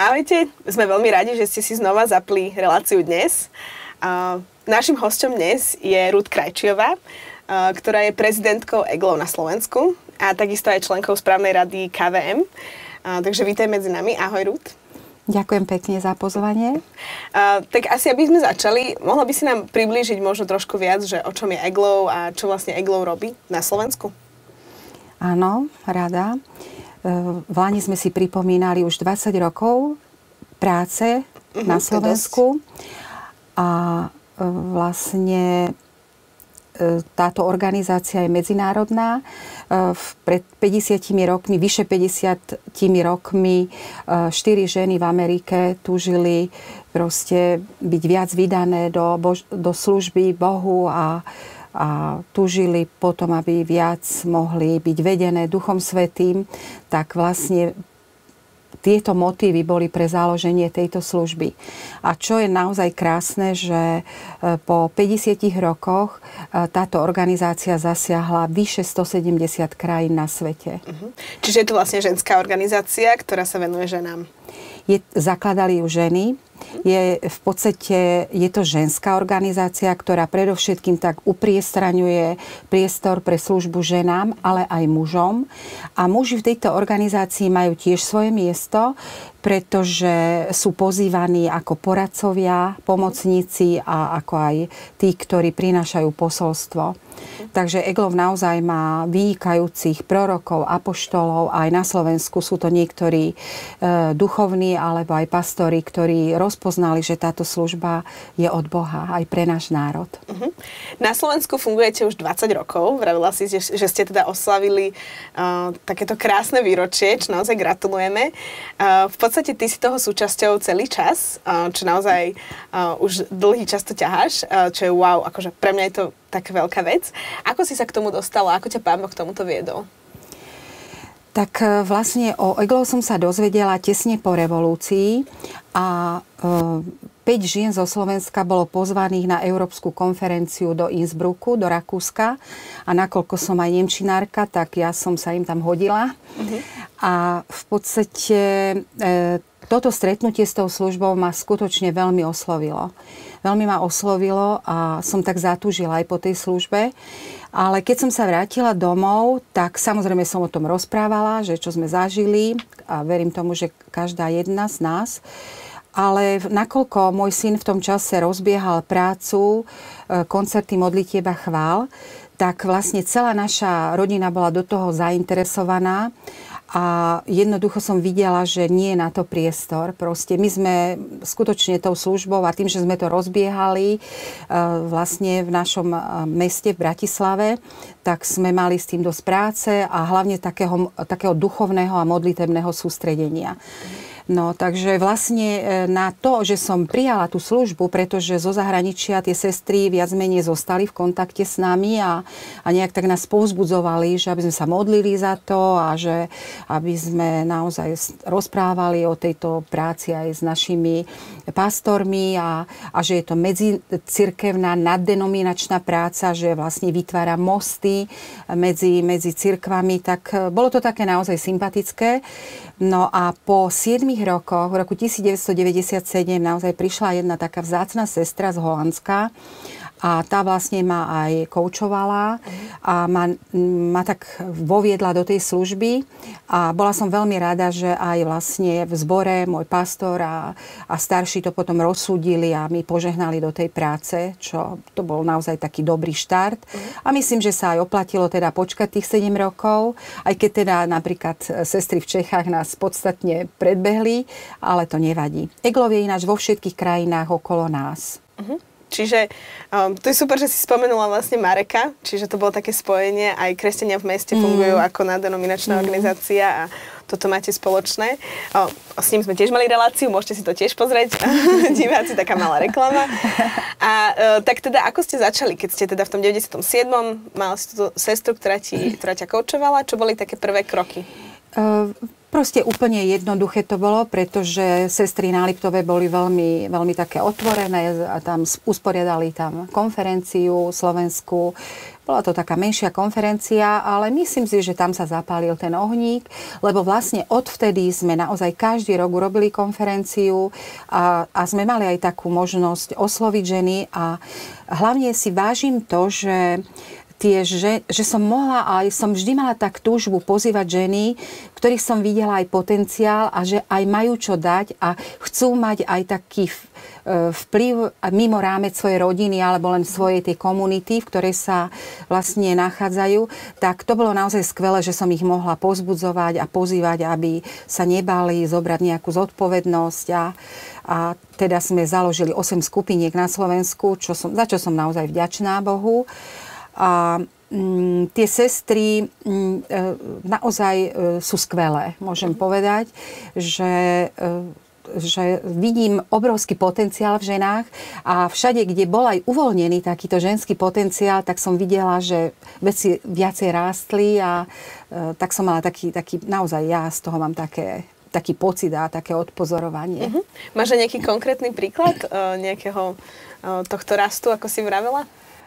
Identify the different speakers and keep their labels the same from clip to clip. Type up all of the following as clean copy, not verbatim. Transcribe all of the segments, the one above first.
Speaker 1: Ahojte, sme veľmi radi, že ste si znova zapli reláciu dnes. Naším hosťom dnes je Ruth Krajčiová, ktorá je prezidentkou EGLO na Slovensku a takisto aj členkou správnej rady KVM. Takže vítaj medzi nami. Ahoj, Ruth.
Speaker 2: Ďakujem pekne za pozvanie.
Speaker 1: Tak asi, aby sme začali, mohla by si nám priblížiť možno trošku viac, že o čom je EGLO a čo vlastne EGLO robí na Slovensku?
Speaker 2: Áno, rada. V Lani sme si pripomínali už 20 rokov práce na Slovensku a vlastne táto organizácia je medzinárodná. Pred 50 rokmi, vyše 50 rokmi 4 ženy v Amerike túžili proste byť viac vydané do služby Bohu a túžili potom, aby viac mohli byť vedené Duchom Svätým, tak vlastne tieto motívy boli pre založenie tejto služby. A čo je naozaj krásne, že po 50 rokoch táto organizácia zasiahla vyše 170 krajín na svete.
Speaker 1: Čiže je to vlastne ženská organizácia, ktorá sa venuje ženám?
Speaker 2: Zakladali ju ženy. V podstate je to ženská organizácia, ktorá predovšetkým tak upriestraňuje priestor pre službu ženám, ale aj mužom. A muži v tejto organizácii majú tiež svoje miesto, pretože sú pozývaní ako poradcovia, pomocníci a ako aj tí, ktorí prinášajú posolstvo. Takže EGLO naozaj má vynikajúcich prorokov, apoštolov. Aj na Slovensku sú to niektorí duchovní alebo aj pastori, ktorí rozpoznali, že táto služba je od Boha aj pre náš národ.
Speaker 1: Na Slovensku fungujete už 20 rokov. Vravila si, že ste teda oslavili takéto krásne výročie, čo naozaj gratulujeme. V podstate ty si toho súčasťou celý čas, čo naozaj už dlhý čas to ťaháš, čo je wow, akože pre mňa je to taká veľká vec. Ako si sa k tomu dostala? Ako ťa Pán Boh k tomuto viedol?
Speaker 2: Tak vlastne o EGLO som sa dozvedela tesne po revolúcii a 5 žien zo Slovenska bolo pozvaných na Európsku konferenciu do Innsbrucku, do Rakúska. A nakoľko som aj nemčinárka, tak ja som sa im tam hodila. A v podstate toto stretnutie s tou službou ma skutočne veľmi oslovilo. Veľmi ma oslovilo a som tak zatúžila aj po tej službe. Ale keď som sa vrátila domov, tak samozrejme som o tom rozprávala, že čo sme zažili a verím tomu, že každá jedna z nás. Ale nakoľko môj syn v tom čase rozbiehal prácu, koncerty modlitieb a chvál, tak vlastne celá naša rodina bola do toho zainteresovaná. A jednoducho som videla, že nie je na to priestor. Proste my sme skutočne tou službou a tým, že sme to rozbiehali vlastne v našom meste v Bratislave, tak sme mali s tým dosť práce a hlavne takého duchovného a modlitebného sústredenia. No, takže vlastne na to, že som prijala tú službu, pretože zo zahraničia tie sestry viac menej zostali v kontakte s nami a nejak tak nás povzbudzovali, že aby sme sa modlili za to a že aby sme naozaj rozprávali o tejto práci aj s našimi pastormi a že je to medzicirkevná naddenominačná práca, že vlastne vytvára mosty medzi cirkvami, tak bolo to také naozaj sympatické. No a po 7 rokoch, v roku 1997, naozaj prišla jedna taká vzácna sestra z Holandska a tá vlastne ma aj koučovala a ma tak voviedla do tej služby a bola som veľmi rada, že aj vlastne v zbore môj pastor a starší to potom rozsúdili a mi požehnali do tej práce, čo to bol naozaj taký dobrý štart. A myslím, že sa aj oplatilo teda počkať tých 7 rokov, aj keď teda napríklad sestry v Čechách nás podstatne predbehli, ale to nevadí. EGLO je ináč vo všetkých krajinách okolo nás.
Speaker 1: Čiže to je super, že si spomenula vlastne Mareka, čiže to bolo také spojenie, aj kresťania v meste fungujú ako naddenominačná organizácia a toto máte spoločné. S ním sme tiež mali reláciu, môžete si to tiež pozrieť, diváci, taká malá reklama. A tak teda, ako ste začali, keď ste teda v tom 97. mala si túto sestru, ktorá ťa koučovala, čo boli také prvé kroky?
Speaker 2: Proste úplne jednoduché to bolo, pretože sestry na Liptove boli veľmi, veľmi také otvorené a tam usporiadali tam konferenciu slovenskú. Bola to taká menšia konferencia, ale myslím si, že tam sa zapálil ten ohník, lebo vlastne odvtedy sme naozaj každý rok urobili konferenciu a sme mali aj takú možnosť osloviť ženy a hlavne si vážim to, že že som mohla, ale som vždy mala tak túžbu pozývať ženy, ktorých som videla aj potenciál a že aj majú čo dať a chcú mať aj taký vplyv mimo rámec svojej rodiny alebo len svojej tej komunity, v ktorej sa vlastne nachádzajú. Tak to bolo naozaj skvelé, že som ich mohla povzbudzovať a pozývať, aby sa nebali zobrať nejakú zodpovednosť a teda sme založili 8 skupiniek na Slovensku, za čo som naozaj vďačná Bohu. A tie sestry naozaj sú skvelé, môžem povedať, že vidím obrovský potenciál v ženách a všade, kde bol aj uvoľnený takýto ženský potenciál, tak som videla, že veci viacej rástli a tak som mala taký naozaj ja z toho mám taký pocit a také odpozorovanie.
Speaker 1: Máš nejaký konkrétny príklad nejakého tohto rastu, ako si vravela?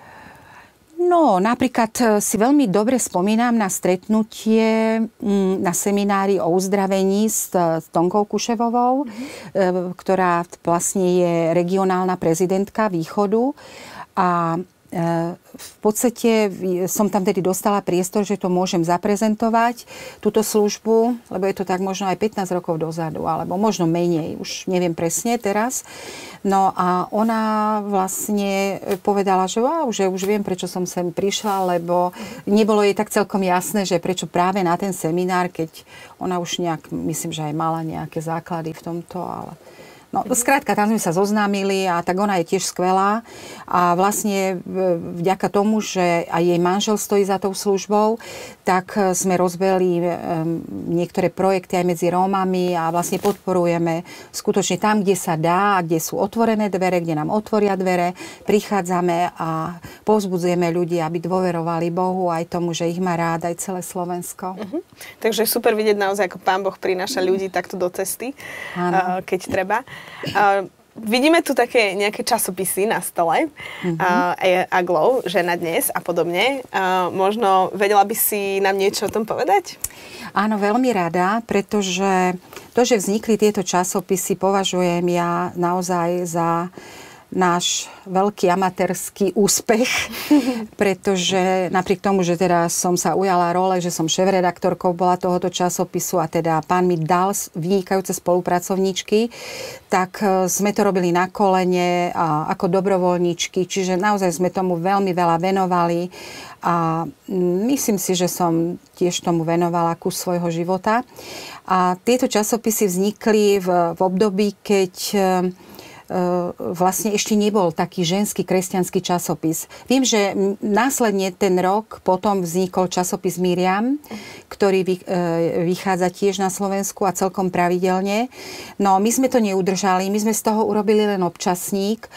Speaker 2: No, napríklad si veľmi dobre spomínam na stretnutie na seminári o uzdravení s Tonkou Kuševovou, ktorá vlastne je regionálna prezidentka Východu a v podstate som tam tedy dostala priestor, že to môžem zaprezentovať, túto službu, lebo je to tak možno aj 15 rokov dozadu, alebo možno menej, už neviem presne teraz. No a ona vlastne povedala, že wow, že už viem, prečo som sem prišla, lebo nebolo jej tak celkom jasné, že prečo práve na ten seminár, keď ona už nejak, myslím, že aj mala nejaké základy v tomto, ale... No, skrátka, tam sme sa zoznámili a tak ona je tiež skvelá a vlastne vďaka tomu, že aj jej manžel stojí za tou službou, tak sme rozbehli niektoré projekty aj medzi Rómami a vlastne podporujeme skutočne tam, kde sa dá, kde sú otvorené dvere, kde nám otvoria dvere, prichádzame a povzbudzujeme ľudí, aby dôverovali Bohu aj tomu, že ich má rád aj celé Slovensko.
Speaker 1: Takže super vidieť naozaj, ako Pán Boh prináša ľudí takto do cesty, keď treba. Vidíme tu také nejaké časopisy na stole, Aglow, Žena dnes a podobne. Možno vedela by si nám niečo o tom povedať?
Speaker 2: Áno, veľmi rada, pretože to, že vznikli tieto časopisy, považujem ja naozaj za náš veľký amatérsky úspech, pretože napriek tomu, že teda som sa ujala role, že som šéfredaktorkou bola tohoto časopisu a teda pán mi dal vynikajúce spolupracovníčky, tak sme to robili na kolene a ako dobrovoľníčky, čiže naozaj sme tomu veľmi veľa venovali a myslím si, že som tiež tomu venovala kus svojho života. A tieto časopisy vznikli v období, keď vlastne ešte nebol taký ženský kresťanský časopis. Viem, že následne ten rok potom vznikol časopis Miriam, ktorý vychádza tiež na Slovensku a celkom pravidelne. No, my sme to neudržali, my sme z toho urobili len občasník,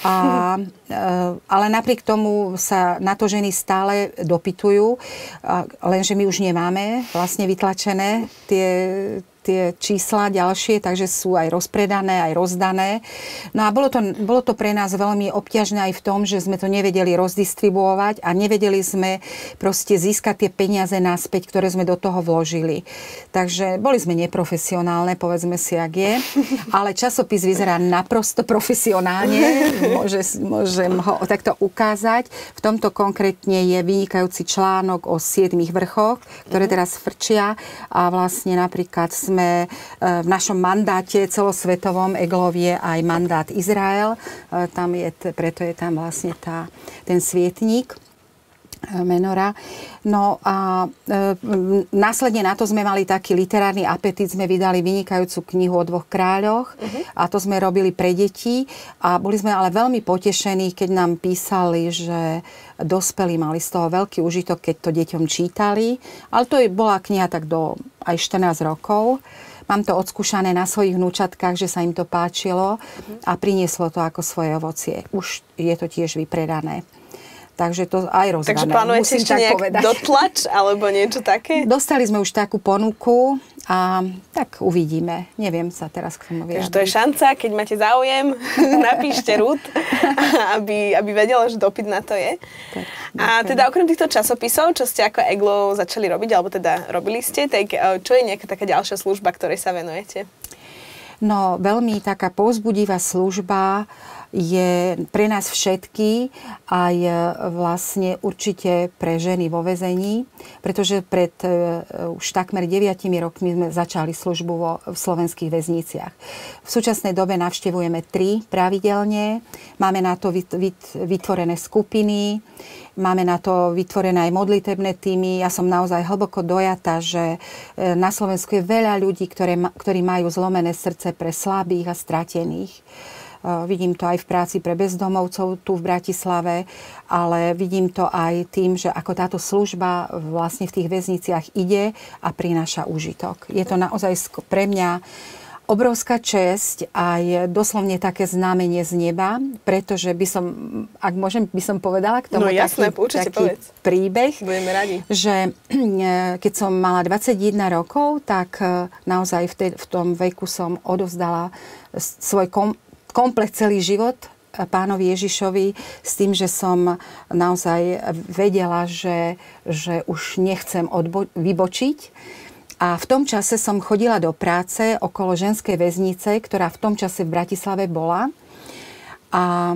Speaker 2: ale napriek tomu sa na to ženy stále dopytujú, lenže my už nemáme vlastne vytlačené tie čísla ďalšie, takže sú aj rozpredané, aj rozdané. No a bolo to pre nás veľmi obťažné aj v tom, že sme to nevedeli rozdistribuovať a nevedeli sme proste získať tie peniaze naspäť, ktoré sme do toho vložili. Takže boli sme neprofesionálne, povedzme si, ak je. Ale časopis vyzerá naprosto profesionálne. Môžem ho takto ukázať. V tomto konkrétne je vynikajúci článok o 7 vrchoch, ktoré teraz frčia a vlastne napríklad sme v našom mandáte celosvetovom Eglovie aj mandát Izrael. Preto je tam vlastne ten svietnik menora. No a následne na to sme mali taký literárny apetít, sme vydali vynikajúcu knihu o 2 kráľoch a to sme robili pre deti a boli sme ale veľmi potešení, keď nám písali, že dospelí mali z toho veľký užitok, keď to deťom čítali, ale to bola kniha tak do aj 14 rokov. Mám to odskúšané na svojich vnúčatkách, že sa im to páčilo a prinieslo to ako svoje ovocie. Už je to tiež vypredané. Takže to aj rozvané.
Speaker 1: Takže plánujete ešte nejak dotlač alebo niečo také?
Speaker 2: Dostali sme už takú ponuku a tak uvidíme. Neviem sa teraz k tomu vyjadriť.
Speaker 1: Takže to je šanca, keď máte záujem, napíšte Ruth, aby vedela, že dopyt na to je. Tak, a teda okrem týchto časopisov, čo ste ako EGLO začali robiť, alebo teda robili ste, tak čo je nejaká taká ďalšia služba, ktorej sa venujete?
Speaker 2: No, veľmi taká povzbudivá služba je pre nás všetky, aj vlastne určite pre ženy vo väzení, pretože pred už takmer 9 rokmi sme začali službu v slovenských väzniciach. V súčasnej dobe navštevujeme 3 pravidelne, máme na to vytvorené skupiny, máme na to vytvorené aj modlitebné týmy. Ja som naozaj hlboko dojatá, že na Slovensku je veľa ľudí, ktorí majú zlomené srdce pre slabých a stratených. Vidím to aj v práci pre bezdomovcov tu v Bratislave, ale vidím to aj tým, že ako táto služba vlastne v tých väzniciach ide a prináša úžitok. Je to naozaj pre mňa obrovská česť a je doslovne také znamenie z neba, pretože by som, ak môžem, by som povedala k tomu
Speaker 1: taký
Speaker 2: príbeh.
Speaker 1: Budeme radi.
Speaker 2: Že keď som mala 21 rokov, tak naozaj v tom veku som odovzdala svoj komplet celý život Pánovi Ježišovi s tým, že som naozaj vedela, že už nechcem vybočiť. A v tom čase som chodila do práce okolo ženskej väznice, ktorá v tom čase v Bratislave bola. A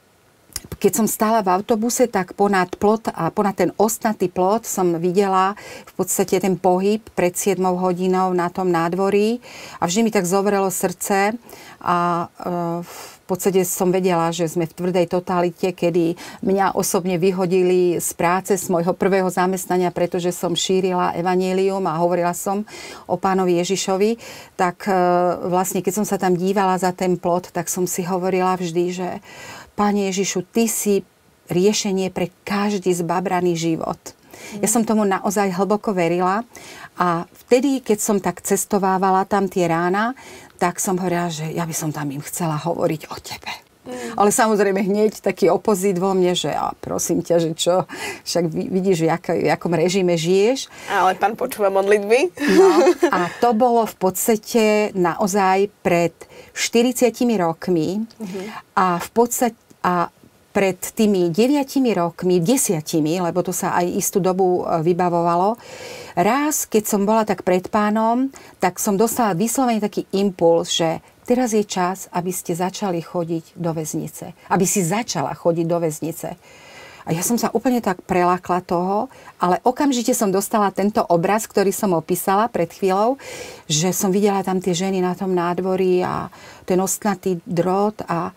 Speaker 2: keď som stála v autobuse, tak ponad plot a ponad ten ostnatý plot som videla v podstate ten pohyb pred 7 hodinou na tom nádvorí. A vždy mi tak zovrelo srdce a v podstate som vedela, že sme v tvrdej totalite, kedy mňa osobne vyhodili z práce, z môjho prvého zamestnania, pretože som šírila evanjelium a hovorila som o Pánovi Ježišovi. Tak vlastne, keď som sa tam dívala za ten plot, tak som si hovorila vždy, že Pane Ježišu, Ty si riešenie pre každý zbabraný život. Ja som tomu naozaj hlboko verila a vtedy, keď som tak cestovávala tam tie rána, tak som hovorila, že ja by som tam im chcela hovoriť o Tebe. Ale samozrejme hneď taký opozit vo mne, že prosím ťa, že čo, však vidíš, v jakom režime žiješ.
Speaker 1: Ale Pán počúva modlitby.
Speaker 2: No, a to bolo v podstate naozaj pred 40 rokmi a v podstate pred tými 9 rokmi, 10, lebo to sa aj istú dobu vybavovalo, raz, keď som bola tak pred Pánom, tak som dostala vyslovene taký impuls, že teraz je čas, aby ste začali chodiť do väznice. Aby si začala chodiť do väznice. A ja som sa úplne tak prelákla toho, ale okamžite som dostala tento obraz, ktorý som opísala pred chvíľou, že som videla tam tie ženy na tom nádvorí a ten ostnatý drôt a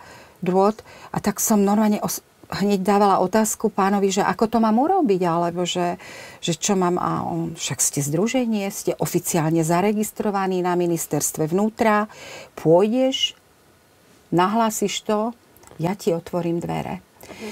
Speaker 2: tak som normálne hneď dávala otázku Pánovi, že ako to mám urobiť, alebo že čo mám, a on, však ste združenie, ste oficiálne zaregistrovaní na ministerstve vnútra, pôjdeš, nahlásiš to, ja ti otvorím dvere.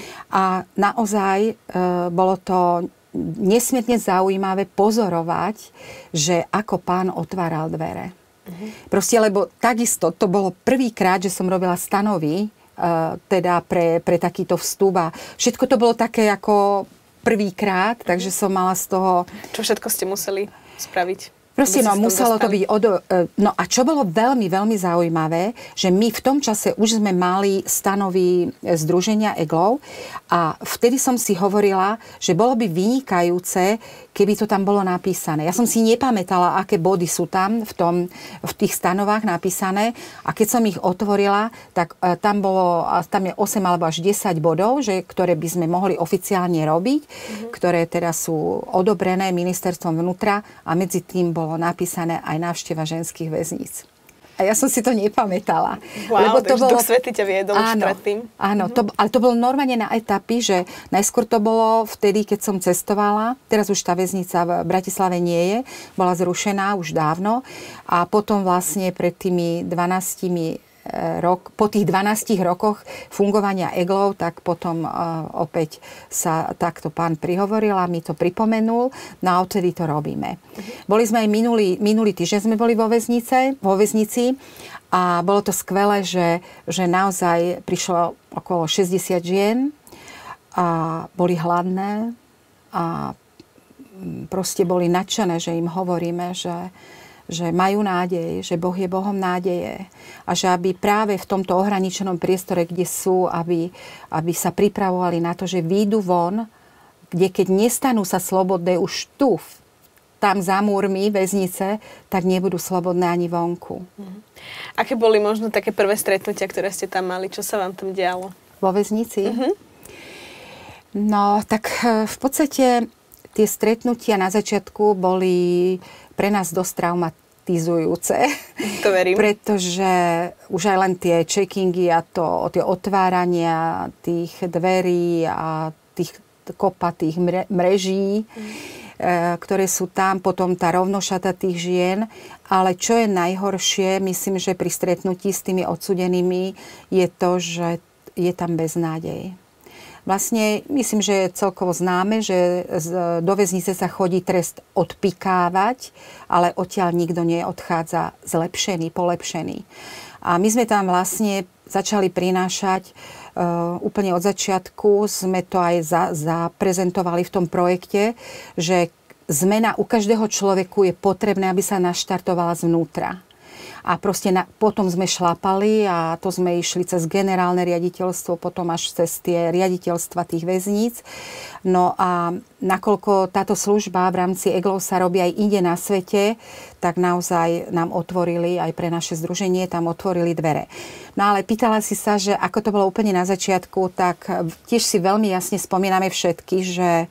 Speaker 2: A naozaj bolo to nesmierne zaujímavé pozorovať, že ako Pán otváral dvere. Proste, lebo takisto to bolo prvýkrát, že som robila stanovy, teda pre takýto vstup a všetko to bolo také ako prvýkrát, takže som mala z toho...
Speaker 1: Čo všetko ste museli spraviť?
Speaker 2: Proste, no, muselo to byť... No a čo bolo veľmi, veľmi zaujímavé, že my v tom čase už sme mali stanovy združenia EGLO a vtedy som si hovorila, že bolo by vynikajúce, keby to tam bolo napísané. Ja som si nepamätala, aké body sú tam v tých stanovách napísané a keď som ich otvorila, tak tam je 8 alebo až 10 bodov, ktoré by sme mohli oficiálne robiť, ktoré teda sú odobrené ministerstvom vnútra a medzi tým bolo napísané aj návšteva ženských väzníc. A ja som si to nepamätala.
Speaker 1: Wow, lebo to bolo... Duch Svätý ťa viedol už predtým.
Speaker 2: Áno, ale to bolo normálne na etapy, že najskôr to bolo vtedy, keď som cestovala. Teraz už tá väznica v Bratislave nie je. Bola zrušená už dávno. A potom vlastne pred tými po tých 12 rokoch fungovania EGLO, tak potom opäť sa takto Pán prihovoril a mi to pripomenul. No a odtedy to robíme. Boli sme aj minulý týždeň sme boli vo väznici a bolo to skvelé, že naozaj prišlo okolo 60 žien a boli hladné a proste boli nadšené, že im hovoríme, že majú nádej, že Boh je Bohom nádeje a že aby práve v tomto ohraničenom priestore, kde sú, aby sa pripravovali na to, že výjdu von, kde keď nestanú sa slobodné už tu, tam za múrmi väznice, tak nebudú slobodné ani vonku.
Speaker 1: Aké boli možno také prvé stretnutia, ktoré ste tam mali? Čo sa vám tam dialo?
Speaker 2: Vo väznici? No, tak v podstate tie stretnutia na začiatku boli pre nás dosť traumatizujúce.
Speaker 1: To verím.
Speaker 2: Pretože už aj len tie checkingy a tie otvárania tých dverí a tých kopatých mreží, ktoré sú tam, potom tá rovnošata tých žien. Ale čo je najhoršie, myslím, že pri stretnutí s tými odsúdenými je to, že je tam beznádej. Vlastne myslím, že je celkovo známe, že do väznice sa chodí trest odpikávať, ale odtiaľ nikto neodchádza zlepšený, polepšený. A my sme tam vlastne začali prinášať úplne od začiatku, sme to aj zaprezentovali v tom projekte, že zmena u každého človeku je potrebné, aby sa naštartovala zvnútra. A proste potom sme šlapali a to sme išli cez generálne riaditeľstvo, potom až cez tie riaditeľstva tých väzníc. No a nakoľko táto služba v rámci EGLO sa robí aj inde na svete, tak naozaj nám otvorili, aj pre naše združenie, tam otvorili dvere. No ale pýtala si sa, že ako to bolo úplne na začiatku, tak tiež si veľmi jasne spomíname všetky,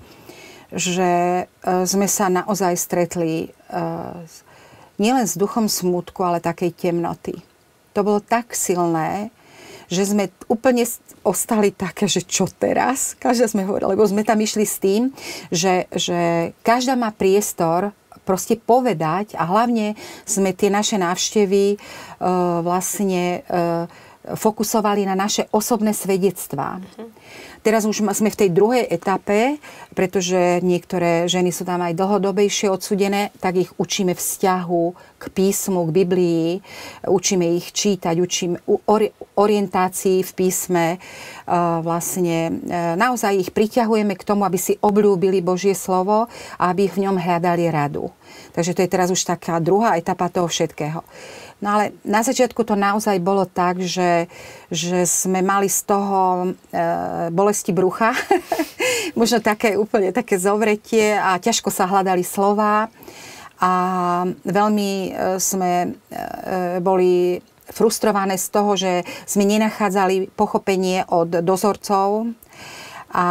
Speaker 2: že sme sa naozaj stretli nielen s duchom smútku, ale takej temnoty. To bolo tak silné, že sme úplne ostali také, že čo teraz? Každá sme hovorili, lebo sme tam išli s tým, že každá má priestor proste povedať a hlavne sme tie naše návštevy vlastne fokusovali na naše osobné svedectvá. Teraz už sme v tej druhej etape, pretože niektoré ženy sú tam aj dlhodobejšie odsúdené, tak ich učíme vzťahu k písmu, k Biblii, učíme ich čítať, učíme orientácii v písme. Vlastne naozaj ich priťahujeme k tomu, aby si obľúbili Božie slovo a aby v ňom hľadali radu. Takže to je teraz už taká druhá etapa toho všetkého. No ale na začiatku to naozaj bolo tak, že sme mali z toho bolesti brucha, možno také úplne také zovretie a ťažko sa hľadali slová a veľmi sme boli frustrované z toho, že sme nenachádzali pochopenie od dozorcov a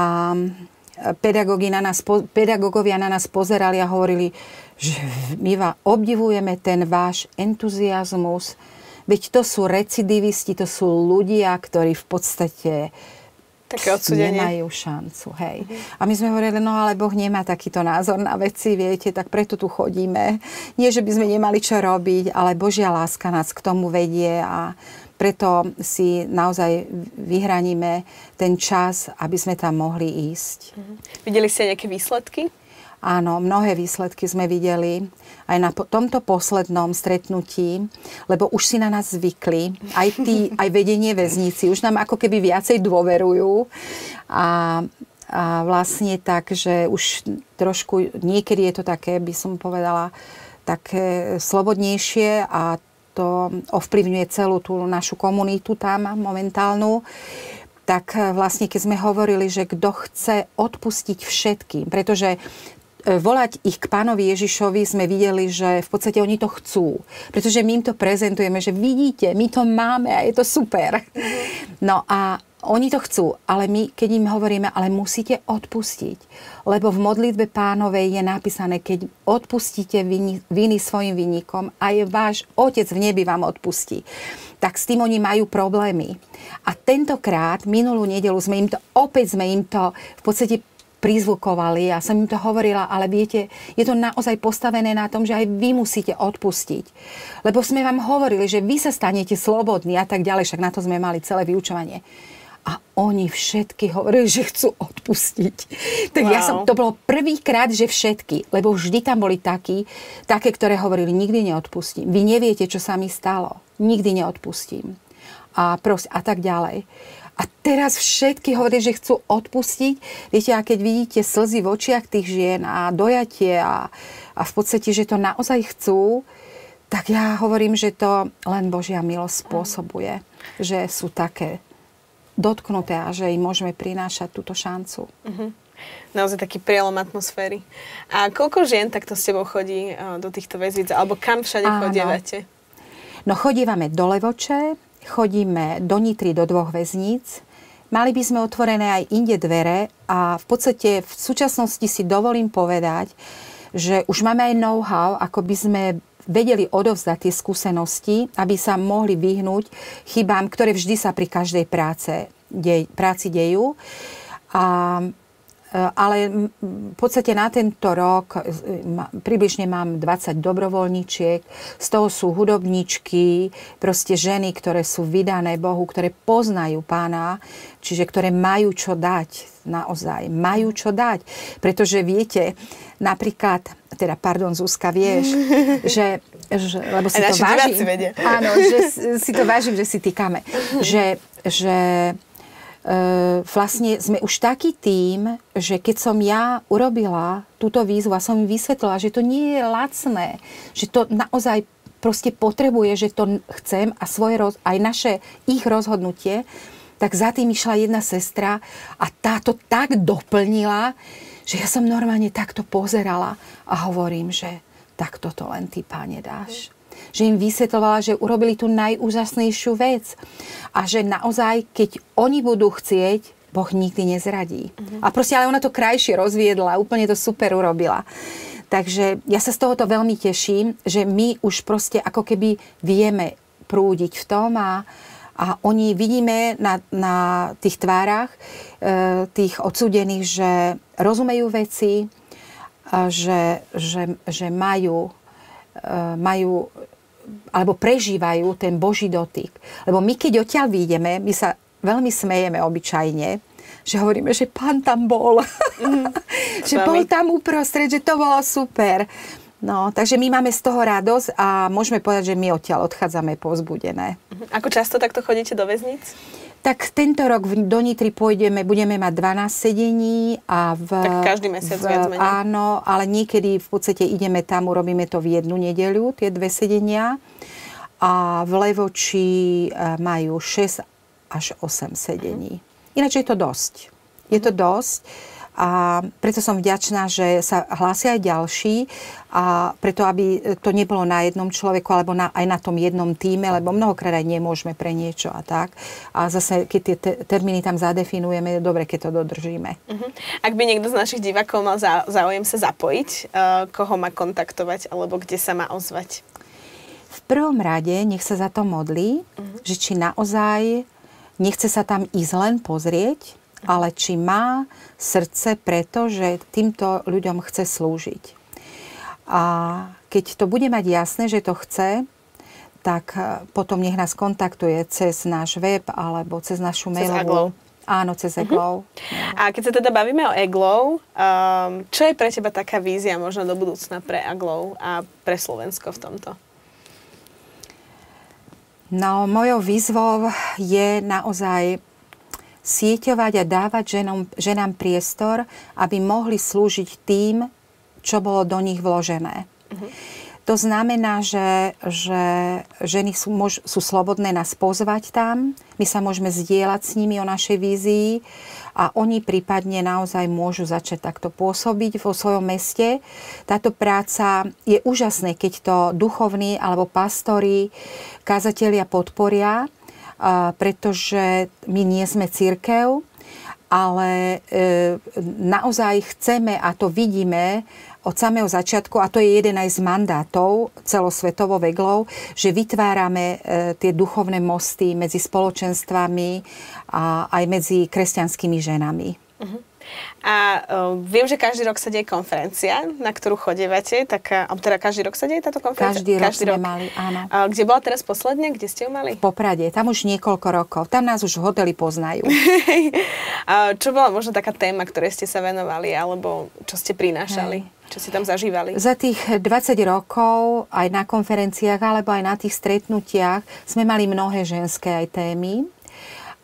Speaker 2: pedagógovia na nás pozerali a hovorili, že my vám obdivujeme ten váš entuziazmus, veď to sú recidivisti, to sú ľudia, ktorí v podstate nemajú šancu. Hej. A my sme hovorili, no ale Boh nemá takýto názor na veci, viete, tak preto tu chodíme. Nie, že by sme nemali čo robiť, ale Božia láska nás k tomu vedie a preto si naozaj vyhraníme ten čas, aby sme tam mohli ísť.
Speaker 1: Videli ste nejaké výsledky?
Speaker 2: Áno, mnohé výsledky sme videli aj na tomto poslednom stretnutí, lebo už si na nás zvykli. Aj vedenie väznici už nám ako keby viacej dôverujú. A vlastne tak, že už trošku, niekedy je to také, by som povedala, také slobodnejšie a to ovplyvňuje celú tú našu komunitu tam momentálnu. Tak vlastne, keď sme hovorili, že kto chce odpustiť všetkým, pretože volať ich k Pánovi Ježišovi sme videli, že v podstate oni to chcú. Pretože my im to prezentujeme, že vidíte, my to máme a je to super. No a oni to chcú, ale my, keď im hovoríme, ale musíte odpustiť. Lebo v modlitbe Pánovej je napísané, keď odpustíte viny svojim vinníkom, aj váš Otec v nebi vám odpustí. Tak s tým oni majú problémy. A tentokrát, minulú nedeľu, sme im to v podstate prizvukovali a som im to hovorila, ale viete, je to naozaj postavené na tom, že aj vy musíte odpustiť. Lebo sme vám hovorili, že vy sa stanete slobodní a tak ďalej, však na to sme mali celé vyučovanie. A oni všetky hovorili, že chcú odpustiť. Tak wow. To bolo prvýkrát, že všetky, lebo vždy tam boli také, ktoré hovorili, nikdy neodpustím. Vy neviete, čo sa mi stalo. Nikdy neodpustím. A tak ďalej. A teraz všetky hovoria, že chcú odpustiť. Viete, a keď vidíte slzy v očiach tých žien a dojatie a v podstate, že to naozaj chcú, tak ja hovorím, že to len Božia milosť spôsobuje. Že sú také dotknuté a že im môžeme prinášať túto šancu.
Speaker 1: Naozaj taký prielom atmosféry. A koľko žien takto s tebou chodí do týchto väzvíc? Alebo kam všade chodievate?
Speaker 2: No chodívame do Levoče, chodíme do Nitry, do 2 väzníc. Mali by sme otvorené aj inde dvere a v podstate v súčasnosti si dovolím povedať, že už máme aj know-how, ako by sme vedeli odovzdať tie skúsenosti, aby sa mohli vyhnúť chybám, ktoré vždy sa pri každej práci dejú. Ale v podstate na tento rok približne mám 20 dobrovoľníčiek, z toho sú hudobníčky, proste ženy, ktoré sú vydané Bohu, ktoré poznajú Pána, čiže ktoré majú čo dať, naozaj, majú čo dať. Pretože viete, napríklad, Zuzka, vieš, že lebo si to vážim. Áno, že si to vážim, že si týkame. Že vlastne sme už taký tím, že keď som ja urobila túto výzvu a som im vysvetlila, že to nie je lacné, že to naozaj proste potrebuje, že to chcem a aj ich rozhodnutie, tak za tým išla jedna sestra a táto tak doplnila, že ja som normálne takto pozerala a hovorím, že tak toto len ty, Páne, dáš. Že im vysvetľovala, že urobili tú najúžasnejšiu vec. A že naozaj, keď oni budú chcieť, Boh nikdy nezradí. A proste, ale ona to krajšie rozviedla, úplne to super urobila. Takže ja sa z tohoto veľmi teším, že my už proste ako keby vieme prúdiť v tom a oni vidíme na tých tvárach tých odsúdených, že rozumejú veci, že majú alebo prežívajú ten Boží dotyk. Lebo my, keď odtiaľ vyjdeme, my sa veľmi smejeme obyčajne, že hovoríme, že Pán tam bol. Že bol tam uprostred, že to bolo super. No, takže my máme z toho radosť a môžeme povedať, že my odtiaľ odchádzame povzbudené.
Speaker 1: Ako často takto chodíte do väzníc?
Speaker 2: Tak tento rok do Nitry budeme mať 12 sedení a
Speaker 1: tak každý mesiac viac menej.
Speaker 2: Áno, ale niekedy v podstate ideme tam, urobíme to v jednu nedeľu, tie 2 sedenia. A v Levoči majú 6 až 8 sedení. Ináč je to dosť. Je to dosť. A preto som vďačná, že sa hlásia aj ďalší a preto, aby to nebolo na jednom človeku alebo aj na tom jednom tíme, lebo mnohokrát aj nemôžeme pre niečo a tak. A zase, keď tie termíny tam zadefinujeme, je dobre, keď to dodržíme.
Speaker 1: Ak by niekto z našich divákov mal záujem sa zapojiť, koho má kontaktovať alebo kde sa má ozvať?
Speaker 2: V prvom rade nech sa za to modlí, že či naozaj nechce sa tam ísť len pozrieť, ale či má srdce preto, že týmto ľuďom chce slúžiť. A keď to bude mať jasné, že to chce, tak potom nech nás kontaktuje cez náš web alebo cez našu mailovú. Áno, cez Eglov.
Speaker 1: A keď sa teda bavíme o Eglov, čo je pre teba taká vízia možno do budúcna pre Eglov a pre Slovensko v tomto?
Speaker 2: No, mojou výzvou je naozaj sieťovať a dávať ženám priestor, aby mohli slúžiť tým, čo bolo do nich vložené. To znamená, že ženy sú slobodné nás pozvať tam, my sa môžeme zdieľať s nimi o našej vízii a oni prípadne naozaj môžu začať takto pôsobiť vo svojom meste. Táto práca je úžasné, keď to duchovní alebo pastori, kázatelia podporia, pretože my nie sme cirkev, ale naozaj chceme a to vidíme od samého začiatku, a to je jeden aj z mandátov celosvetovo Eglov, že vytvárame tie duchovné mosty medzi spoločenstvami a aj medzi kresťanskými ženami.
Speaker 1: A viem, že každý rok sa deje konferencia, na ktorú chodievate, tak teda každý rok sa deje táto konferencia?
Speaker 2: Každý rok sme mali, áno.
Speaker 1: Kde bola teraz posledne? Kde ste ju mali?
Speaker 2: V Poprade, tam už niekoľko rokov. Tam nás už v hoteli poznajú.
Speaker 1: Čo bola možno taká téma, ktorej ste sa venovali, alebo čo ste prinášali? Čo ste tam zažívali?
Speaker 2: Za tých 20 rokov, aj na konferenciách, alebo aj na tých stretnutiach, sme mali mnohé ženské aj témy.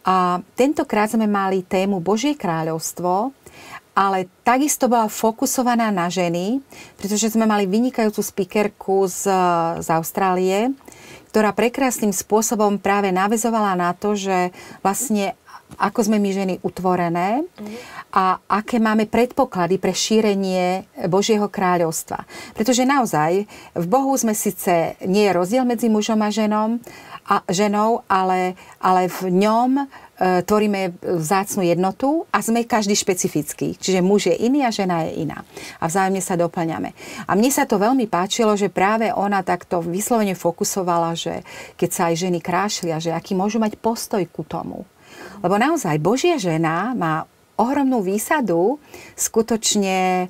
Speaker 2: A tentokrát sme mali tému Božie kráľovstvo, ale takisto bola fokusovaná na ženy, pretože sme mali vynikajúcu speakerku z Austrálie, ktorá prekrásnym spôsobom práve naväzovala na to, že vlastne ako sme my ženy utvorené a aké máme predpoklady pre šírenie Božieho kráľovstva. Pretože naozaj v Bohu sme síce, nie je rozdiel medzi mužom a ženou, ale v ňom tvoríme vzácnu jednotu a sme každý špecifický. Čiže muž je iný a žena je iná. A vzájomne sa doplňame. A mne sa to veľmi páčilo, že práve ona takto vyslovene fokusovala, že keď sa aj ženy krášlia, že aký môžu mať postoj ku tomu. Lebo naozaj Božia žena má ohromnú výsadu skutočne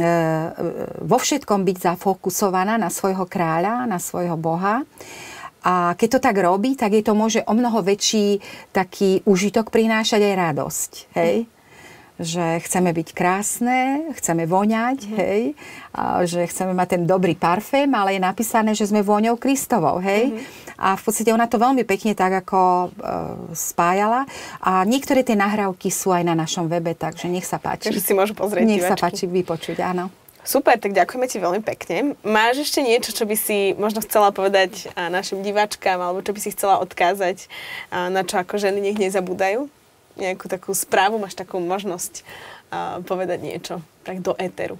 Speaker 2: vo všetkom byť zafokusovaná na svojho kráľa, na svojho Boha. A keď to tak robí, tak jej to môže o mnoho väčší taký užitok prinášať aj radosť. Hej? Že chceme byť krásne, chceme voňať, hej? A že chceme mať ten dobrý parfém, ale je napísané, že sme vôňou Kristovou. Hej? A v podstate ona to veľmi pekne tak ako spájala. A niektoré tie nahrávky sú aj na našom webe, takže nech sa páči.
Speaker 1: Takže si môžu pozrieť
Speaker 2: Nech
Speaker 1: diváčky.
Speaker 2: sa páči vypočuť, áno.
Speaker 1: Super, tak ďakujeme ti veľmi pekne. Máš ešte niečo, čo by si možno chcela povedať našim diváčkam, alebo čo by si chcela odkázať, na čo ako ženy nech nezabúdajú? Nejakú takú správu, máš takú možnosť povedať niečo tak do éteru?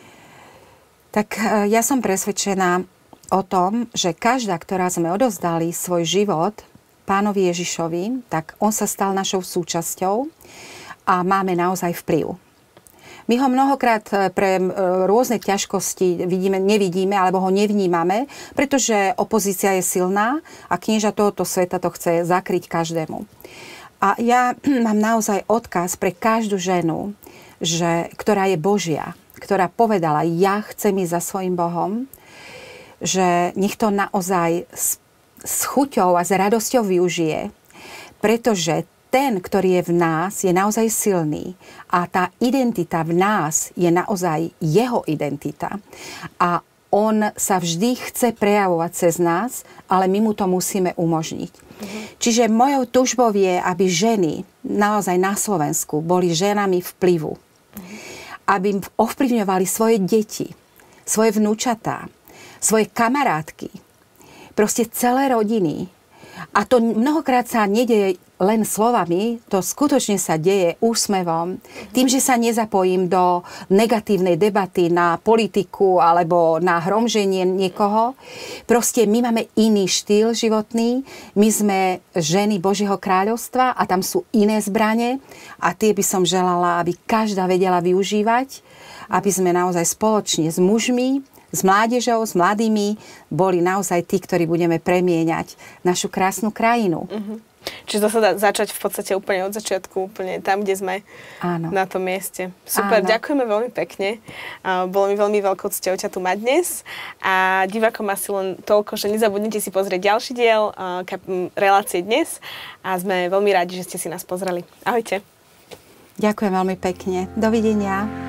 Speaker 2: Tak ja som presvedčená o tom, že každá, ktorá sme odovzdali svoj život Pánovi Ježišovi, tak on sa stal našou súčasťou a máme naozaj vplyv. My ho mnohokrát pre rôzne ťažkosti nevidíme alebo ho nevnímame, pretože opozícia je silná a knieža tohoto sveta to chce zakryť každému. A ja mám naozaj odkaz pre každú ženu, ktorá je Božia, ktorá povedala, ja chcem ísť za svojím Bohom, že nech to naozaj s chuťou a s radosťou využije, pretože ten, ktorý je v nás, je naozaj silný a tá identita v nás je naozaj jeho identita. A on sa vždy chce prejavovať cez nás, ale my mu to musíme umožniť. Čiže mojou túžbou je, aby ženy naozaj na Slovensku boli ženami vplyvu. Aby ovplyvňovali svoje deti, svoje vnúčatá, svoje kamarátky, proste celé rodiny. A to mnohokrát sa nedeje len slovami, to skutočne sa deje úsmevom, tým, že sa nezapojím do negatívnej debaty na politiku alebo na hromženie niekoho. Proste my máme iný štýl životný, my sme ženy Božieho kráľovstva a tam sú iné zbrane a tie by som želala, aby každá vedela využívať, aby sme naozaj spoločne s mužmi, s mládežou, s mladými boli naozaj tí, ktorí budeme premieňať našu krásnu krajinu.
Speaker 1: Čiže to sa dá začať v podstate úplne od začiatku, úplne tam, kde sme.
Speaker 2: Áno.
Speaker 1: Na tom mieste. Super, áno. Ďakujeme veľmi pekne. Bolo mi veľmi veľkou cťou ťa tu mať dnes. A divákom asi len toľko, že nezabudnite si pozrieť ďalší diel relácie dnes. A sme veľmi radi, že ste si nás pozreli. Ahojte.
Speaker 2: Ďakujem veľmi pekne. Dovidenia.